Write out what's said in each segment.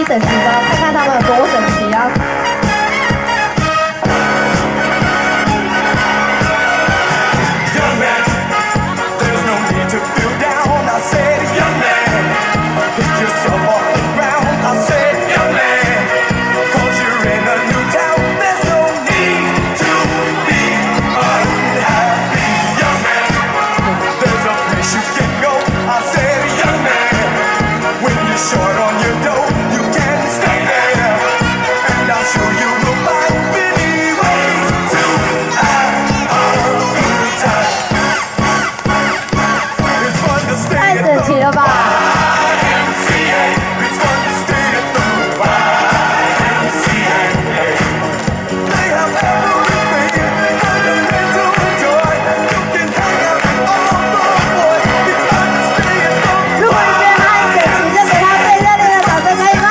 一整齐包，看看他们有多整齐啊！起了吧！如果你觉得他很整齐，就给他最热烈的掌声，可以吗？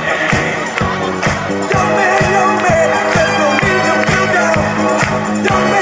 Young man,